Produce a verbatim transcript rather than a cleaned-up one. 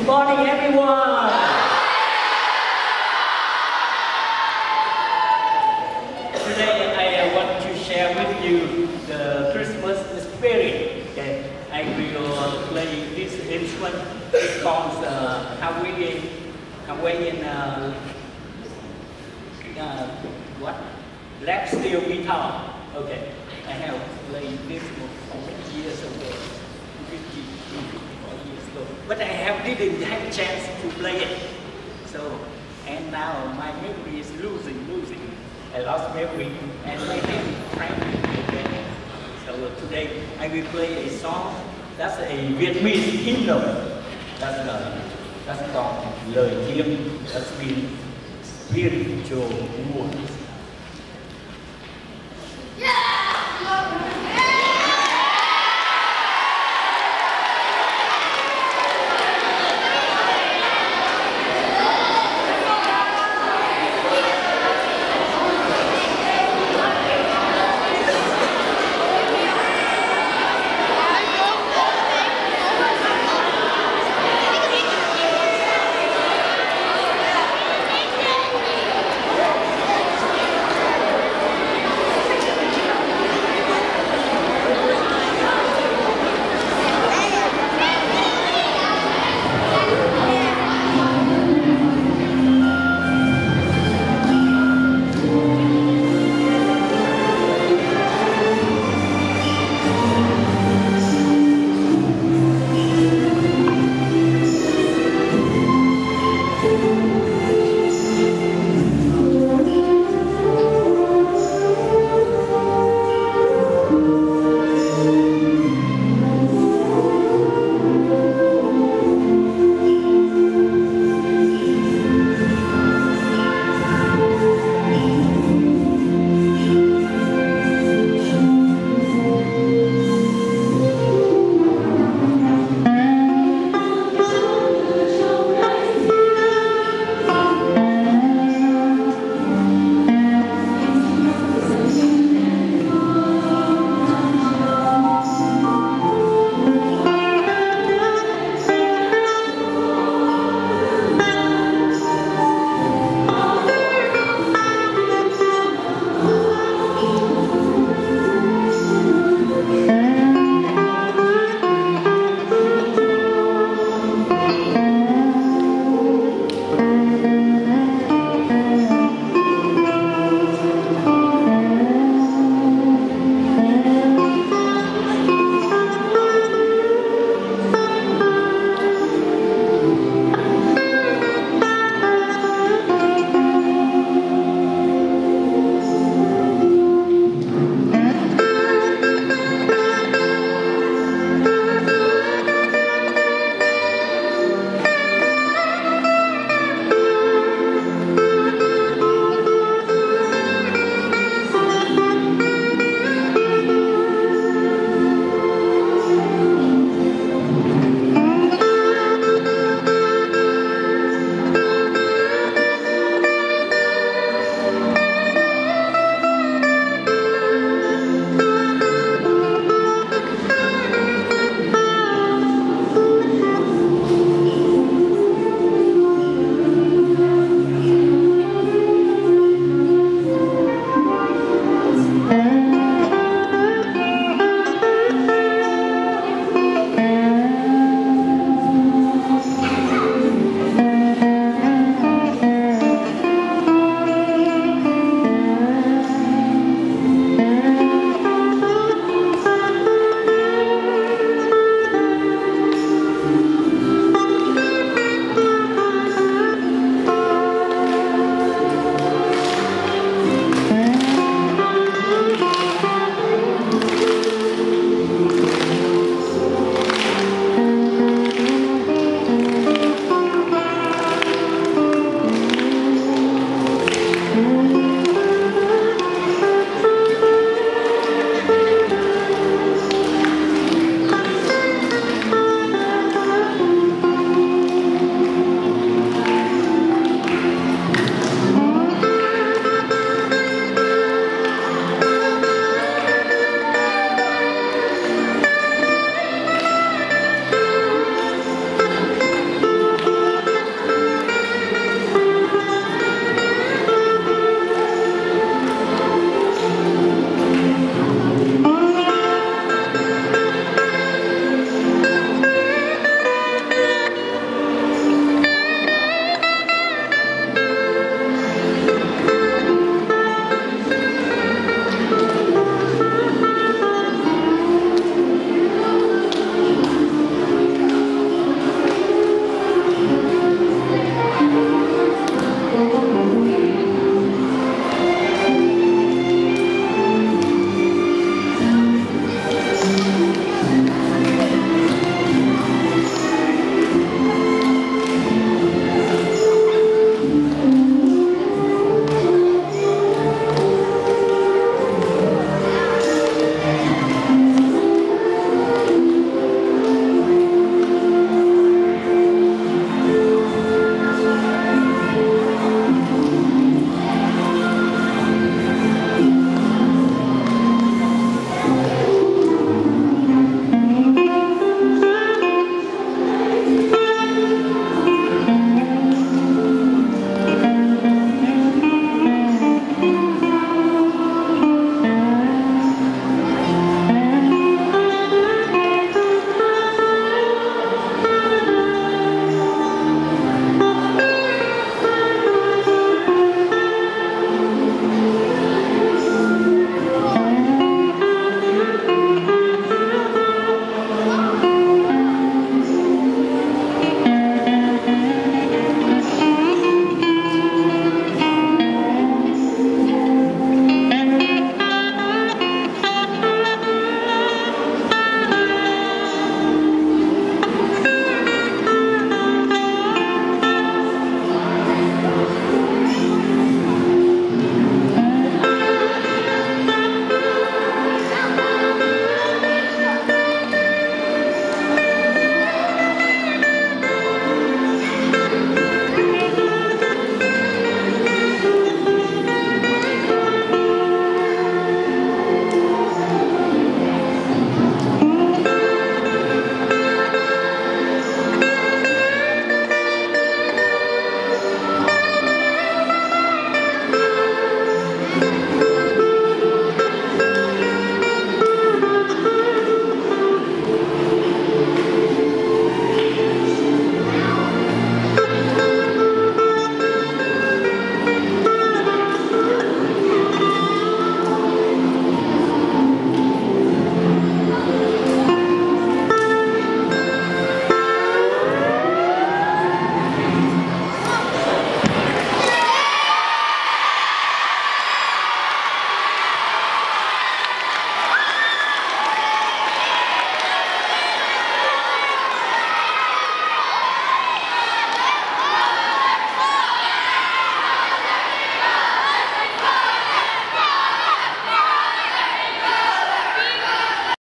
morning, everyone. Today, I uh, want to share with you the Christmas spirit. Okay? I will uh, play this instrument. It's called uh, Hawaiian, Hawaiian uh, uh, what? Black steel guitar. Okay, I have played this for many years ago, fifty, fifty-four years ago. But I have didn't have a chance to play it. So, and now my memory is losing, losing. I lost memory, and my hand is cramping. Okay. So today I will play a song. That's a Vietnamese hymnal. That's uh, that's called Lời Thiêng. That's mean spiritual words.